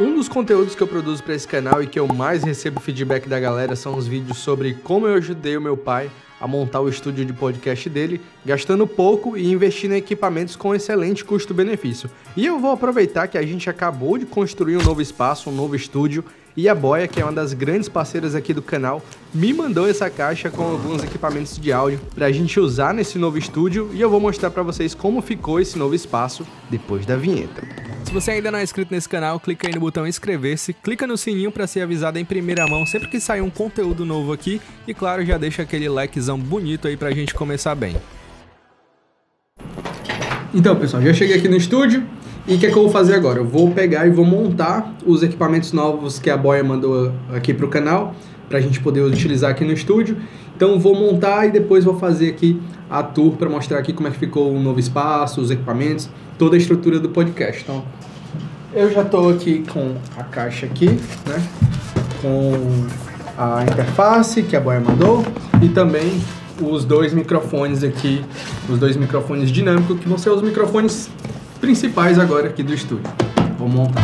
Um dos conteúdos que eu produzo para esse canal e que eu mais recebo feedback da galera são os vídeos sobre como eu ajudei o meu pai a montar o estúdio de podcast dele, gastando pouco e investindo em equipamentos com excelente custo-benefício. E eu vou aproveitar que a gente acabou de construir um novo espaço, um novo estúdio, e a Boia, que é uma das grandes parceiras aqui do canal, me mandou essa caixa com alguns equipamentos de áudio pra gente usar nesse novo estúdio, e eu vou mostrar pra vocês como ficou esse novo espaço depois da vinheta. Se você ainda não é inscrito nesse canal, clica aí no botão inscrever-se, clica no sininho para ser avisado em primeira mão sempre que sair um conteúdo novo aqui e claro, já deixa aquele likezão bonito aí pra gente começar bem. Então pessoal, já cheguei aqui no estúdio e o que é que eu vou fazer agora? Eu vou pegar e vou montar os equipamentos novos que a Boia mandou aqui pro canal pra gente poder utilizar aqui no estúdio. Então vou montar e depois vou fazer aqui a tour para mostrar aqui como é que ficou o novo espaço, os equipamentos, toda a estrutura do podcast. Então, eu já estou aqui com a caixa aqui, né? Com a interface que a Boia mandou e também os dois microfones aqui, os dois microfones dinâmicos que vão ser os microfones principais agora aqui do estúdio. Vou montar.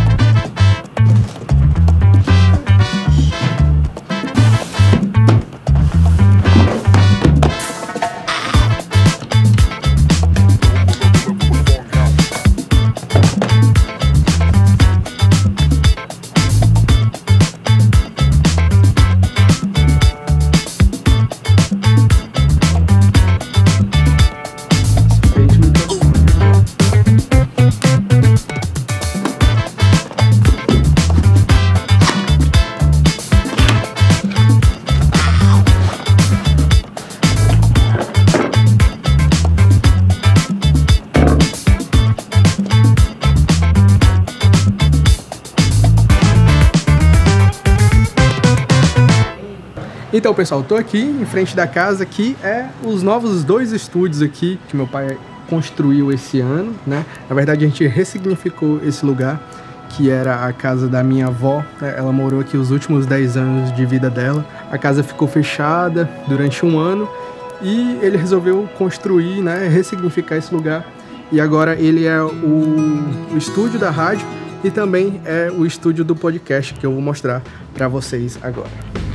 Então pessoal, tô aqui em frente da casa, que é os novos dois estúdios aqui que meu pai construiu esse ano, né? Na verdade a gente ressignificou esse lugar, que era a casa da minha avó, né? Ela morou aqui os últimos 10 anos de vida dela. A casa ficou fechada durante um ano e ele resolveu construir, né? Ressignificar esse lugar. E agora ele é o estúdio da rádio e também é o estúdio do podcast que eu vou mostrar para vocês agora.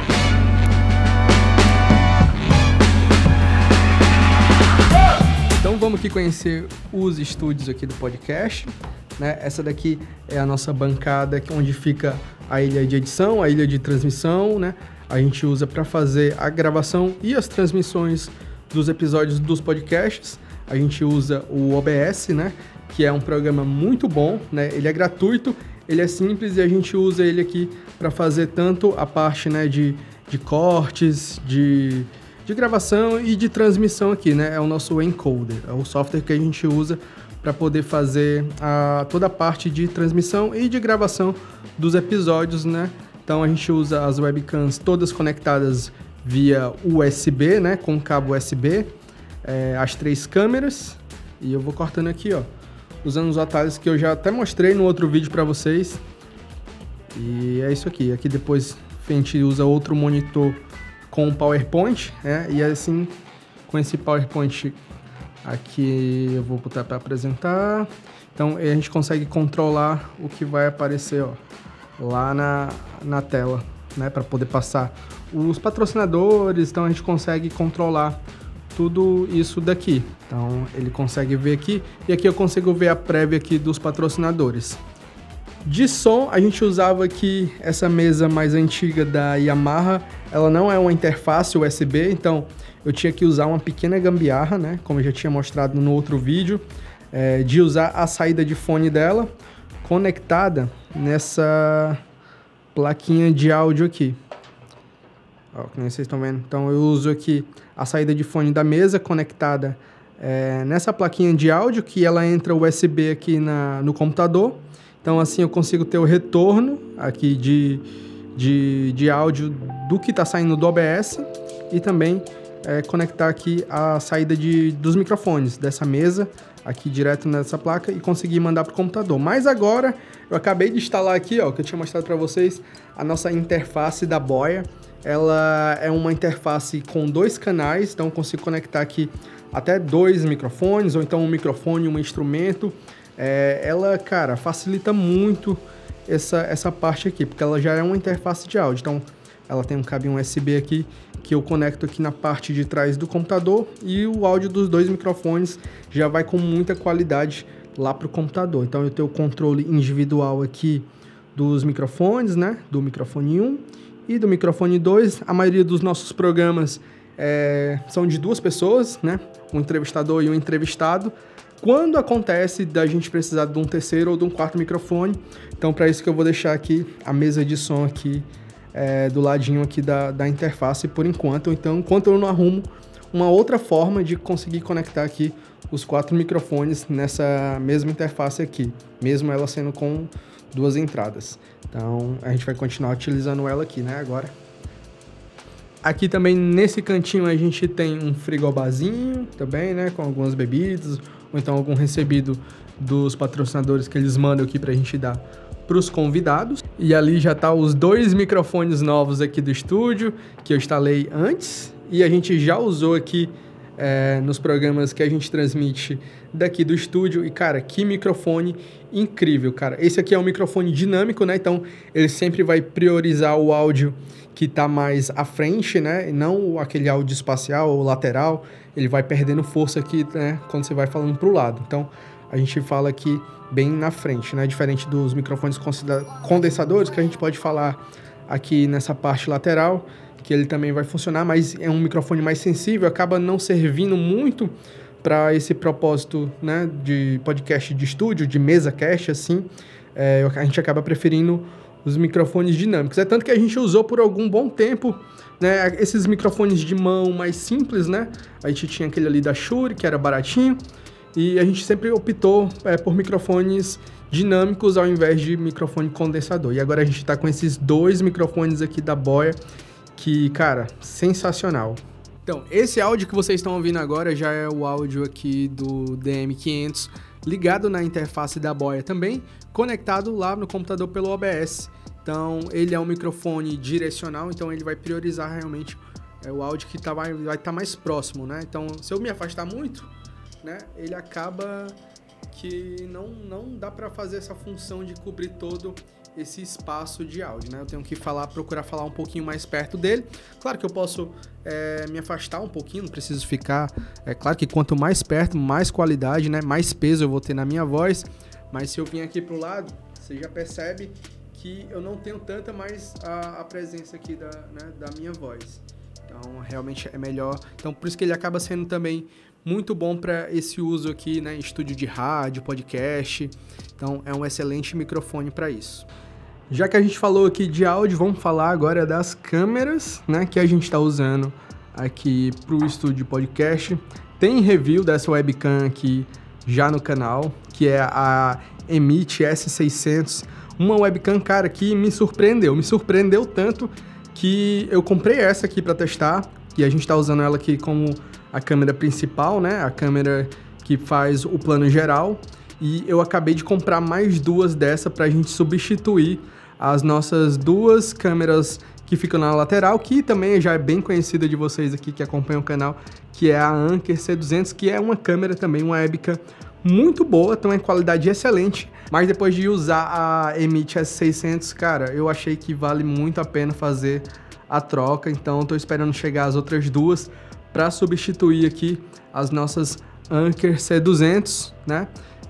Então vamos aqui conhecer os estúdios aqui do podcast, né? Essa daqui é a nossa bancada onde fica a ilha de edição, a ilha de transmissão, né? A gente usa para fazer a gravação e as transmissões dos episódios dos podcasts. A gente usa o OBS, né? Que é um programa muito bom, né? Ele é gratuito, ele é simples e a gente usa ele aqui para fazer tanto a parte, né, de cortes, de gravação e de transmissão aqui, né? É o nosso encoder, é o software que a gente usa para poder fazer toda a parte de transmissão e de gravação dos episódios, né? Então a gente usa as webcams todas conectadas via USB, né? Com cabo USB, as 3 câmeras, e eu vou cortando aqui, ó, usando os atalhos que eu já até mostrei no outro vídeo para vocês. E é isso aqui. Aqui depois a gente usa outro monitor com o PowerPoint, né? E assim, com esse PowerPoint aqui, eu vou botar para apresentar. Então, a gente consegue controlar o que vai aparecer, ó, lá na tela, né? Para poder passar os patrocinadores. Então, a gente consegue controlar tudo isso daqui. Então, ele consegue ver aqui. E aqui eu consigo ver a prévia aqui dos patrocinadores. De som, a gente usava aqui essa mesa mais antiga da Yamaha. Ela não é uma interface USB, então eu tinha que usar uma pequena gambiarra, né? Como eu já tinha mostrado no outro vídeo, de usar a saída de fone dela conectada nessa plaquinha de áudio aqui. Ó, como vocês estão vendo. Então eu uso aqui a saída de fone da mesa conectada nessa plaquinha de áudio, que ela entra USB aqui no computador. Então assim eu consigo ter o retorno aqui de áudio do que está saindo do OBS e também conectar aqui a saída dos microfones dessa mesa aqui direto nessa placa e conseguir mandar para o computador. Mas agora eu acabei de instalar aqui, ó, que eu tinha mostrado para vocês, a nossa interface da Boia. Ela é uma interface com 2 canais, então eu consigo conectar aqui até 2 microfones, ou então um microfone e um instrumento. Ela, cara, facilita muito essa parte aqui, porque ela já é uma interface de áudio. Então, ela tem um cabinho USB aqui, que eu conecto aqui na parte de trás do computador, e o áudio dos dois microfones já vai com muita qualidade lá para o computador. Então, eu tenho o controle individual aqui dos microfones, né? Do microfone 1 e do microfone 2. A maioria dos nossos programas são de duas pessoas, né? Um entrevistador e um entrevistado. Quando acontece da gente precisar de um terceiro ou de um quarto microfone, então para isso que eu vou deixar aqui a mesa de som aqui do ladinho aqui da interface por enquanto. Então, enquanto eu não arrumo uma outra forma de conseguir conectar aqui os 4 microfones nessa mesma interface aqui, mesmo ela sendo com 2 entradas. Então, a gente vai continuar utilizando ela aqui, né, agora. Aqui também, nesse cantinho, a gente tem um frigobarzinho também, né, com algumas bebidas, ou então algum recebido dos patrocinadores que eles mandam aqui pra gente dar para os convidados. E ali já tá os 2 microfones novos aqui do estúdio, que eu instalei antes, e a gente já usou aqui nos programas que a gente transmite daqui do estúdio. E, cara, que microfone incrível, cara. Esse aqui é um microfone dinâmico, né? Então, ele sempre vai priorizar o áudio que tá mais à frente, né? E não aquele áudio espacial ou lateral. Ele vai perdendo força aqui, né? Quando você vai falando pro lado. Então, a gente fala aqui bem na frente, né? Diferente dos microfones condensadores, que a gente pode falar aqui nessa parte lateral, que ele também vai funcionar, mas é um microfone mais sensível, acaba não servindo muito para esse propósito, né, de podcast de estúdio, de mesa cast, assim. A gente acaba preferindo os microfones dinâmicos. É tanto que a gente usou por algum bom tempo, né, esses microfones de mão mais simples, né? A gente tinha aquele ali da Shure, que era baratinho, e a gente sempre optou por microfones dinâmicos ao invés de microfone condensador. E agora a gente está com esses 2 microfones aqui da Boya, que, cara, sensacional. Então, esse áudio que vocês estão ouvindo agora já é o áudio aqui do DM500, ligado na interface da Boya também, conectado lá no computador pelo OBS. Então, ele é um microfone direcional, então ele vai priorizar realmente o áudio que vai estar mais próximo, né? Então, se eu me afastar muito, né, ele acaba que não dá para fazer essa função de cobrir todo esse espaço de áudio, né? Eu tenho que procurar falar um pouquinho mais perto dele. Claro que eu posso me afastar um pouquinho, não preciso ficar... claro que quanto mais perto, mais qualidade, né? Mais peso eu vou ter na minha voz. Mas se eu vim aqui pro lado, você já percebe que eu não tenho tanta mais a presença aqui da minha voz. Então, realmente é melhor. Então, por isso que ele acaba sendo também muito bom para esse uso aqui, né? Estúdio de rádio, podcast. Então, é um excelente microfone para isso. Já que a gente falou aqui de áudio, vamos falar agora das câmeras, né? Que a gente está usando aqui para o estúdio podcast. Tem review dessa webcam aqui já no canal, que é a Emit S600. Uma webcam, cara, que me surpreendeu tanto que eu comprei essa aqui para testar, e a gente está usando ela aqui como a câmera principal, né? A câmera que faz o plano geral, e eu acabei de comprar mais 2 dessa para a gente substituir as nossas 2 câmeras que ficam na lateral, que também já é bem conhecida de vocês aqui que acompanham o canal, que é a Anker C200, que é uma câmera também, uma webcam muito boa, tem uma qualidade excelente, mas depois de usar a Emit S600, cara, eu achei que vale muito a pena fazer a troca, então estou esperando chegar as outras 2 para substituir aqui as nossas Anker C200, né?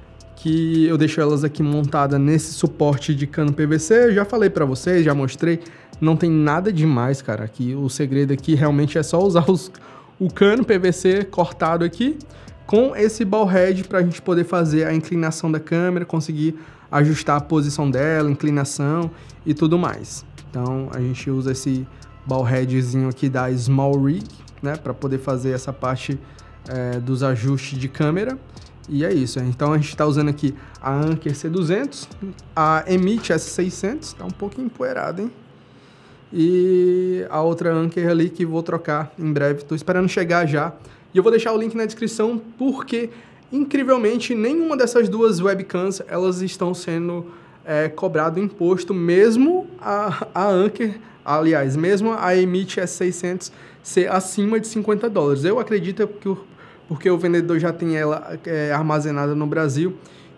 Que eu deixo elas aqui montadas nesse suporte de cano PVC. Eu já falei para vocês, já mostrei, não tem nada demais, cara. Aqui o segredo aqui realmente é só usar o cano PVC cortado aqui com esse ball head para a gente poder fazer a inclinação da câmera, conseguir ajustar a posição dela, inclinação e tudo mais. Então a gente usa esse ball headzinho aqui da Small Rig, né, para poder fazer essa parte dos ajustes de câmera. E é isso. Então a gente está usando aqui a Anker C200, a Emit S600, tá um pouquinho empoeirado, hein? E a outra Anker ali que vou trocar em breve, tô esperando chegar já. E eu vou deixar o link na descrição porque, incrivelmente, nenhuma dessas 2 webcams, elas estão sendo cobrado imposto, mesmo a Anker, aliás, mesmo a Emit S600 ser acima de $50. Eu acredito que porque o vendedor já tem ela armazenada no Brasil.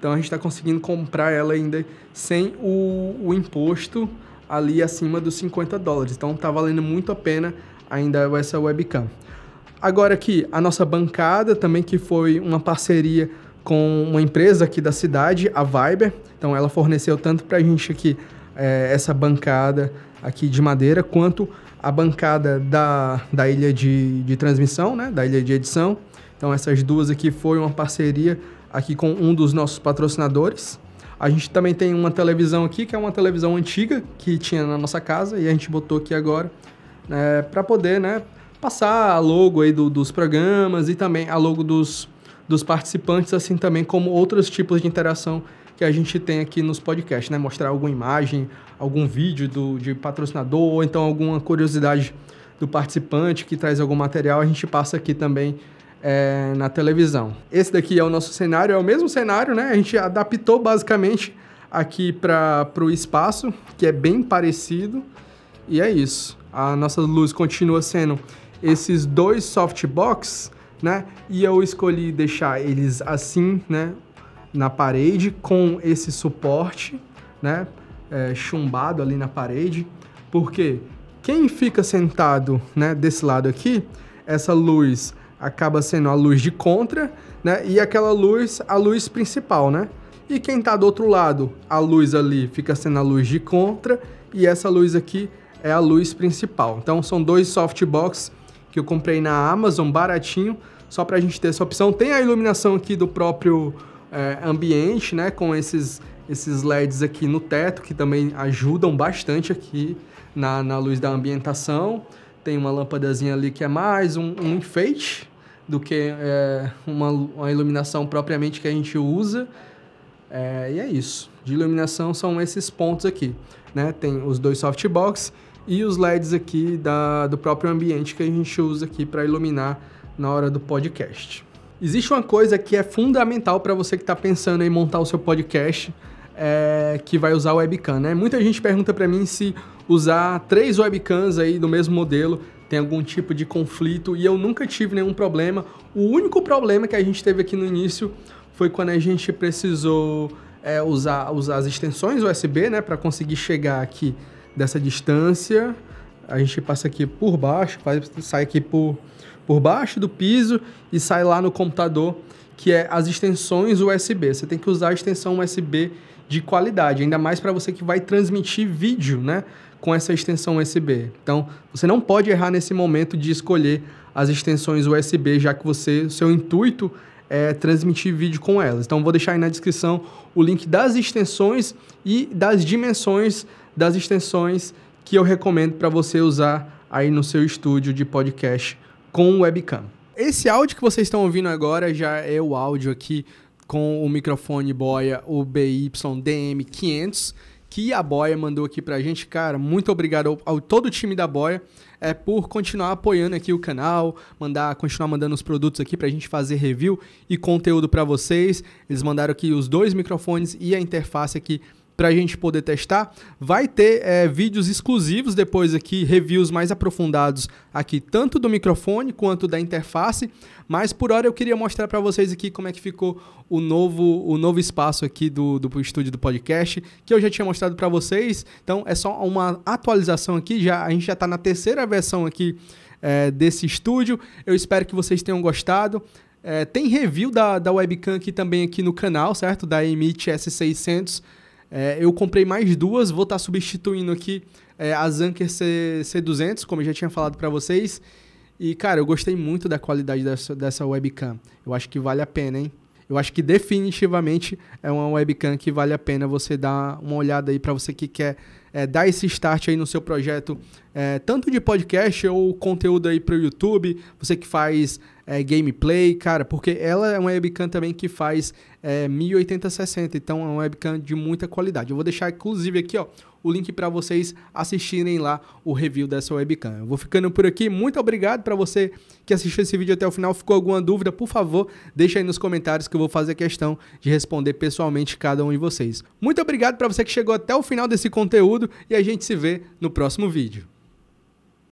Então a gente está conseguindo comprar ela ainda sem o imposto ali acima dos $50. Então tá valendo muito a pena ainda essa webcam. Agora aqui, a nossa bancada também, que foi uma parceria com uma empresa aqui da cidade, a Viber. Então ela forneceu tanto pra gente aqui essa bancada aqui de madeira, quanto a bancada da ilha de transmissão, né? Da ilha de edição. Então essas duas aqui foi uma parceria aqui com um dos nossos patrocinadores. A gente também tem uma televisão aqui, que é uma televisão antiga que tinha na nossa casa e a gente botou aqui agora para poder, né, passar a logo aí dos programas e também a logo dos participantes, assim também como outros tipos de interação que a gente tem aqui nos podcasts, né? Mostrar alguma imagem, algum vídeo de patrocinador, ou então alguma curiosidade do participante que traz algum material, a gente passa aqui também na televisão. Esse daqui é o nosso cenário, é o mesmo cenário, né? A gente adaptou basicamente aqui para o espaço, que é bem parecido, e é isso. A nossa luz continua sendo esses dois softbox, né? E eu escolhi deixar eles assim, né, na parede, com esse suporte, né, chumbado ali na parede, porque quem fica sentado, né, desse lado aqui, essa luz acaba sendo a luz de contra, né, e aquela luz, a luz principal, né? E quem tá do outro lado, a luz ali fica sendo a luz de contra, e essa luz aqui é a luz principal. Então são dois softbox que eu comprei na Amazon, baratinho, só pra gente ter essa opção. Tem a iluminação aqui do próprio ambiente, né, com esses LEDs aqui no teto, que também ajudam bastante aqui na luz da ambientação. Tem uma lâmpadazinha ali que é mais um enfeite do que uma iluminação propriamente que a gente usa. E é isso. De iluminação são esses pontos aqui, né? Tem os dois softbox e os LEDs aqui do próprio ambiente que a gente usa aqui para iluminar na hora do podcast. Existe uma coisa que é fundamental para você que está pensando em montar o seu podcast, que vai usar webcam, né? Muita gente pergunta para mim se usar 3 webcams aí do mesmo modelo tem algum tipo de conflito, e eu nunca tive nenhum problema. O único problema que a gente teve aqui no início foi quando a gente precisou usar as extensões USB, né, para conseguir chegar aqui dessa distância. A gente passa aqui por baixo, sai aqui por baixo do piso e sai lá no computador, que é as extensões USB. Você tem que usar a extensão USB de qualidade, ainda mais para você que vai transmitir vídeo, né, com essa extensão USB. Então, você não pode errar nesse momento de escolher as extensões USB, já que seu intuito é transmitir vídeo com elas. Então, vou deixar aí na descrição o link das extensões e das dimensões das extensões que eu recomendo para você usar aí no seu estúdio de podcast com webcam. Esse áudio que vocês estão ouvindo agora já é o áudio aqui com o microfone Boya, o BY-DM500, que a Boya mandou aqui pra gente. Cara, muito obrigado ao todo o time da Boya por continuar apoiando aqui o canal, continuar mandando os produtos aqui pra gente fazer review e conteúdo pra vocês. Eles mandaram aqui os 2 microfones e a interface aqui pra gente poder testar. Vai ter vídeos exclusivos depois aqui, reviews mais aprofundados aqui, tanto do microfone quanto da interface, mas por hora eu queria mostrar para vocês aqui como é que ficou o novo espaço aqui do estúdio do podcast, que eu já tinha mostrado para vocês. Então é só uma atualização aqui, a gente já tá na 3ª versão aqui desse estúdio. Eu espero que vocês tenham gostado. Tem review da webcam aqui também aqui no canal, certo? Da Emit S600. Eu comprei mais 2, vou estar substituindo aqui a Anker C200, como eu já tinha falado para vocês. E, cara, eu gostei muito da qualidade dessa webcam. Eu acho que vale a pena, hein? Eu acho que definitivamente é uma webcam que vale a pena você dar uma olhada aí para você que quer dar esse start aí no seu projeto, tanto de podcast ou conteúdo aí para o YouTube, você que faz gameplay, cara, porque ela é uma webcam também que faz 1080-60, então é uma webcam de muita qualidade. Eu vou deixar inclusive aqui, ó, o link para vocês assistirem lá o review dessa webcam. Eu vou ficando por aqui, muito obrigado para você que assistiu esse vídeo até o final. Ficou alguma dúvida, por favor, deixa aí nos comentários que eu vou fazer questão de responder pessoalmente cada um de vocês. Muito obrigado para você que chegou até o final desse conteúdo e a gente se vê no próximo vídeo.